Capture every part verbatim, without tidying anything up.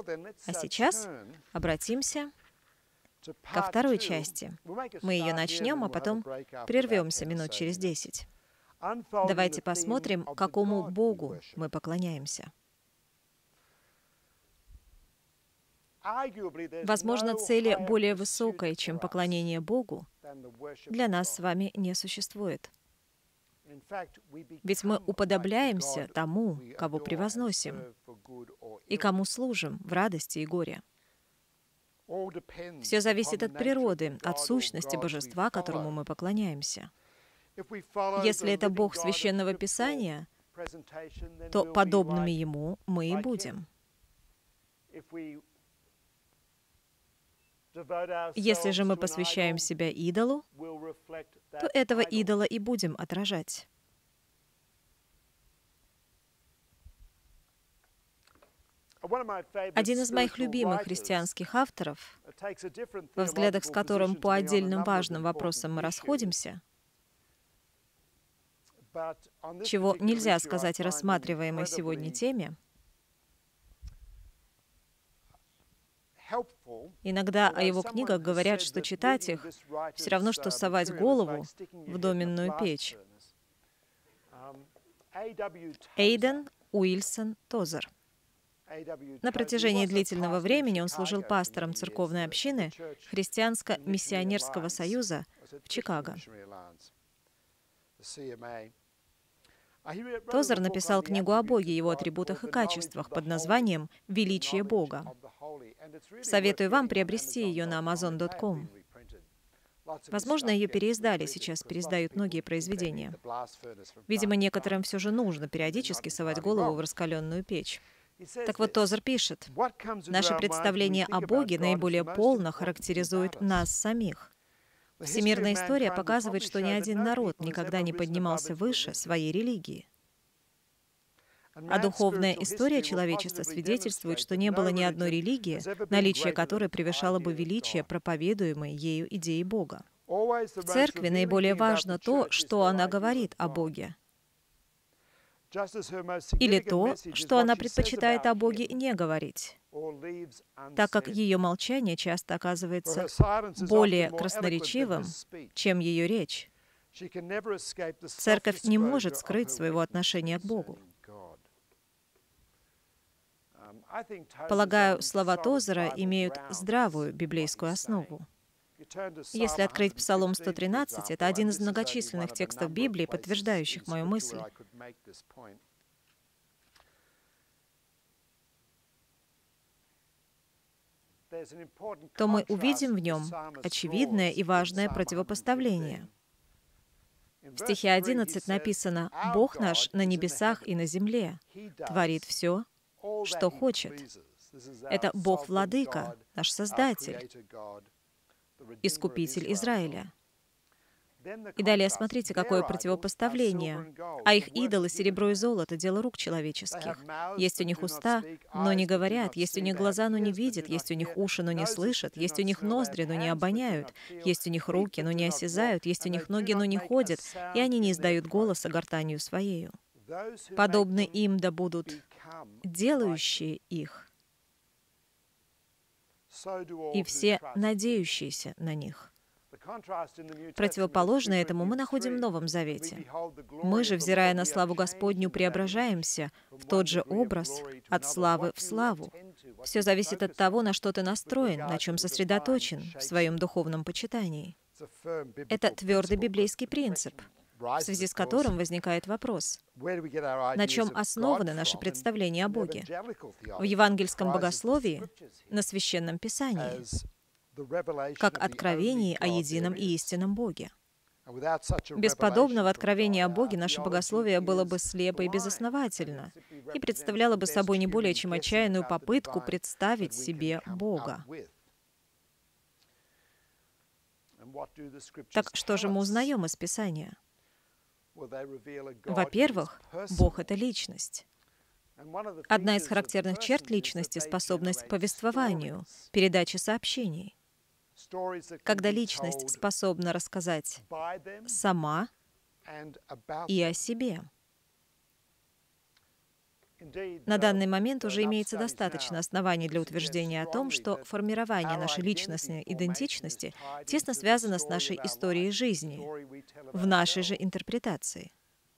А сейчас обратимся ко второй части. Мы ее начнем, а потом прервемся минут через десять. Давайте посмотрим, какому Богу мы поклоняемся. Возможно, цели более высокой, чем поклонение Богу, для нас с вами не существует. Ведь мы уподобляемся тому, кого превозносим, и кому служим в радости и горе. Все зависит от природы, от сущности божества, которому мы поклоняемся. Если это Бог Священного Писания, то подобными Ему мы и будем. Если же мы посвящаем себя идолу, то этого идола и будем отражать. Один из моих любимых христианских авторов, во взглядах с которым по отдельным важным вопросам мы расходимся, чего нельзя сказать о рассматриваемой сегодня теме, иногда о его книгах говорят, что читать их все равно, что совать голову в доменную печь. Эйден Уильсон Тозер. На протяжении длительного времени он служил пастором церковной общины Христианско-миссионерского союза в Чикаго. Тозер написал книгу о Боге, его атрибутах и качествах под названием «Величие Бога». Советую вам приобрести ее на амазон точка ком. Возможно, ее переиздали, сейчас переиздают многие произведения. Видимо, некоторым все же нужно периодически совать голову в раскаленную печь. Так вот, Тозер пишет: «Наше представление о Боге наиболее полно характеризует нас самих. Всемирная история показывает, что ни один народ никогда не поднимался выше своей религии. А духовная история человечества свидетельствует, что не было ни одной религии, наличие которой превышало бы величие проповедуемой ею идеи Бога. В церкви наиболее важно то, что она говорит о Боге, или то, что она предпочитает о Боге не говорить, так как ее молчание часто оказывается более красноречивым, чем ее речь. Церковь не может скрыть своего отношения к Богу». Полагаю, слова Тозера имеют здравую библейскую основу. Если открыть Псалом сто тринадцать, это один из многочисленных текстов Библии, подтверждающих мою мысль. То мы увидим в нем очевидное и важное противопоставление. В стихе одиннадцать написано: «Бог наш на небесах и на земле творит все, что хочет». Это Бог-Владыка, наш Создатель, Искупитель Израиля. И далее смотрите, какое противопоставление. «А их идолы — серебро и золото, дело рук человеческих. Есть у них уста, но не говорят, есть у них глаза, но не видят, есть у них уши, но не слышат, есть у них ноздри, но не обоняют, есть у них руки, но не осязают, есть у них ноги, но не ходят, и они не издают голоса гортанью своею. Подобны им да будут делающие их, и все надеющиеся на них». Противоположное этому мы находим в Новом Завете. Мы же, взирая на славу Господню, преображаемся в тот же образ от славы в славу. Все зависит от того, на что ты настроен, на чем сосредоточен в своем духовном почитании. Это твердый библейский принцип, в связи с которым возникает вопрос: на чем основаны наши представления о Боге? В евангельском богословии, на Священном Писании, как откровении о едином и истинном Боге. Без подобного откровения о Боге наше богословие было бы слепо и безосновательно и представляло бы собой не более чем отчаянную попытку представить себе Бога. Так что же мы узнаем из Писания? Во-первых, Бог — это личность. Одна из характерных черт личности — способность к повествованию, передаче сообщений. Когда личность способна рассказать сама и о себе. На данный момент уже имеется достаточно оснований для утверждения о том, что формирование нашей личностной идентичности тесно связано с нашей историей жизни, в нашей же интерпретации.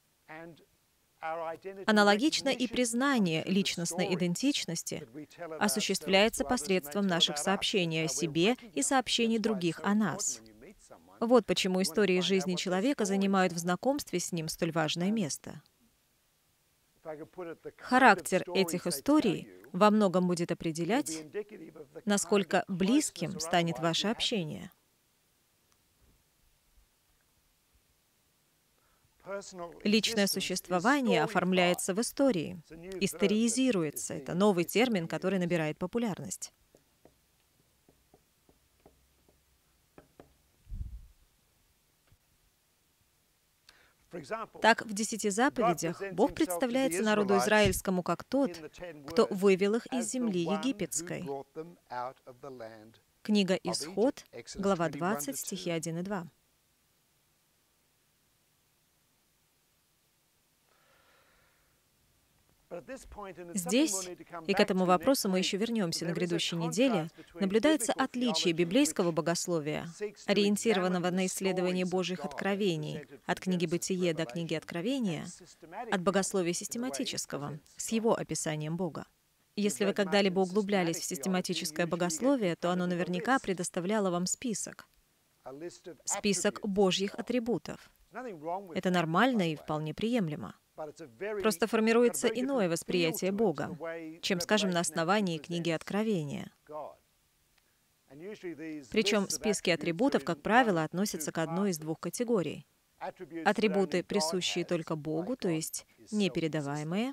Аналогично и признание личностной идентичности осуществляется посредством наших сообщений о себе и сообщений других о нас. Вот почему истории жизни человека занимают в знакомстве с ним столь важное место. Характер этих историй во многом будет определять, насколько близким станет ваше общение. Личное существование оформляется в истории, историизируется. Это новый термин, который набирает популярность. Так, в десяти заповедях Бог представляется народу израильскому как тот, кто вывел их из земли египетской. Книга Исход, глава двадцать, стихи один и два. Здесь, и к этому вопросу мы еще вернемся на грядущей неделе, наблюдается отличие библейского богословия, ориентированного на исследование Божьих откровений, от книги «Бытие» до книги «Откровения», от богословия систематического, с его описанием Бога. Если вы когда-либо углублялись в систематическое богословие, то оно наверняка предоставляло вам список. Список Божьих атрибутов. Это нормально и вполне приемлемо. Просто формируется иное восприятие Бога, чем, скажем, на основании книги Откровения. Причем списки атрибутов, как правило, относятся к одной из двух категорий. Атрибуты, присущие только Богу, то есть непередаваемые,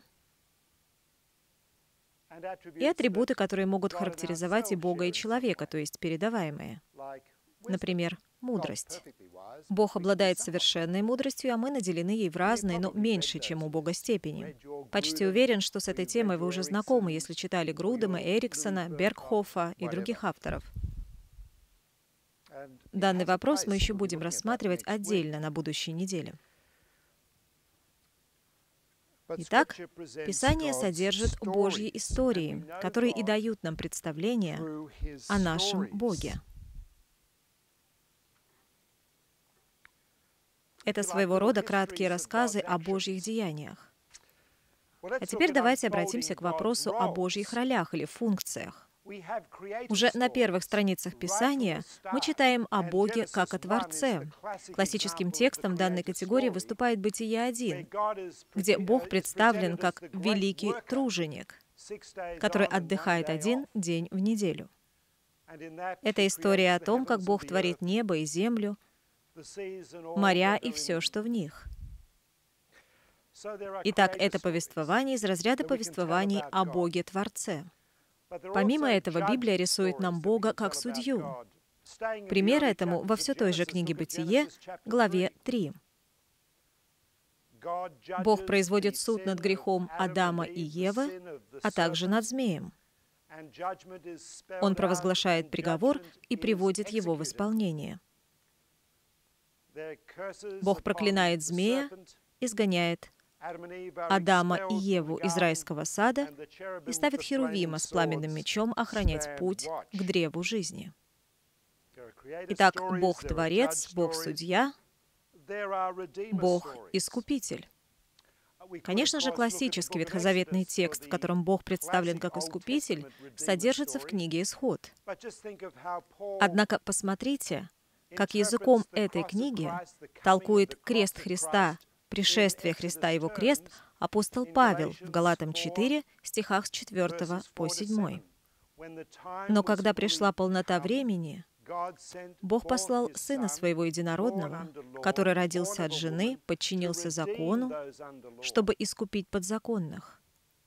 и атрибуты, которые могут характеризовать и Бога, и человека, то есть передаваемые. Например, мудрость. Бог обладает совершенной мудростью, а мы наделены ей в разной, но меньшей, чем у Бога, степени. Почти уверен, что с этой темой вы уже знакомы, если читали Грудема, Эриксона, Бергхофа и других авторов. Данный вопрос мы еще будем рассматривать отдельно на будущей неделе. Итак, Писание содержит Божьи истории, которые и дают нам представление о нашем Боге. Это своего рода краткие рассказы о Божьих деяниях. А теперь давайте обратимся к вопросу о Божьих ролях или функциях. Уже на первых страницах Писания мы читаем о Боге как о Творце. Классическим текстом данной категории выступает Бытие один, где Бог представлен как великий труженик, который отдыхает один день в неделю. Это история о том, как Бог творит небо и землю, моря и все, что в них. Итак, это повествование из разряда повествований о Боге-Творце. Помимо этого, Библия рисует нам Бога как судью. Пример этому во все той же книге «Бытие», главе три. Бог производит суд над грехом Адама и Евы, а также над змеем. Он провозглашает приговор и приводит его в исполнение. Бог проклинает змея, изгоняет Адама и Еву из райского сада и ставит Херувима с пламенным мечом охранять путь к древу жизни. Итак, Бог-творец, Бог-судья, Бог-искупитель. Конечно же, классический ветхозаветный текст, в котором Бог представлен как искупитель, содержится в книге «Исход». Однако посмотрите, как языком этой книги толкует крест Христа, пришествие Христа и его крест, апостол Павел в Галатам четыре, стихах с четвёртого по седьмой. «Но когда пришла полнота времени, Бог послал Сына Своего Единородного, который родился от жены, подчинился закону, чтобы искупить подзаконных,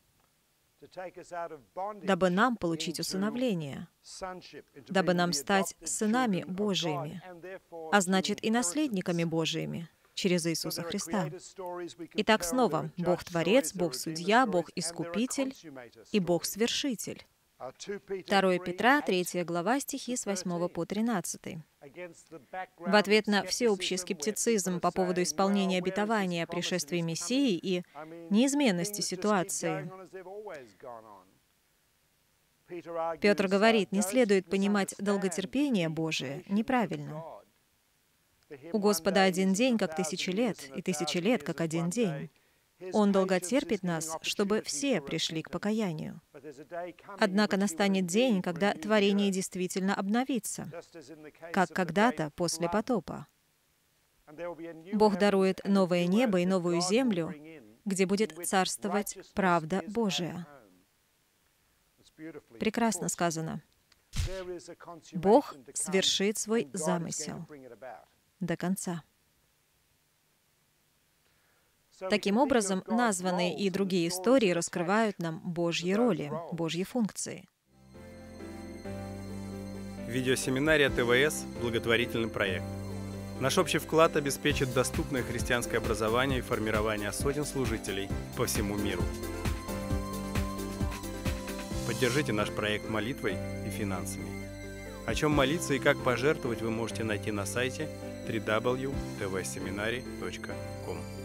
дабы нам получить усыновление, дабы нам стать сынами Божиими, а значит и наследниками Божиими через Иисуса Христа». Итак, снова, Бог-творец, Бог-судья, Бог-искупитель и Бог-свершитель. второе Петра, третья глава, стихи с восьмого по тринадцатый. В ответ на всеобщий скептицизм по поводу исполнения обетования о пришествии Мессии и неизменности ситуации, Петр говорит, не следует понимать долготерпение Божие неправильно. У Господа один день, как тысячи лет, и тысячи лет, как один день. Он долготерпит нас, чтобы все пришли к покаянию. Однако настанет день, когда творение действительно обновится, как когда-то после потопа. Бог дарует новое небо и новую землю, где будет царствовать правда Божия. Прекрасно сказано. Бог свершит свой замысел до конца. Таким образом, названные и другие истории раскрывают нам Божьи роли, Божьи функции. Видеосеминария ТВС – благотворительный проект. Наш общий вклад обеспечит доступное христианское образование и формирование сотен служителей по всему миру. Поддержите наш проект молитвой и финансами. О чем молиться и как пожертвовать вы можете найти на сайте дабл ю дабл ю дабл ю точка ти ви семинари точка ком.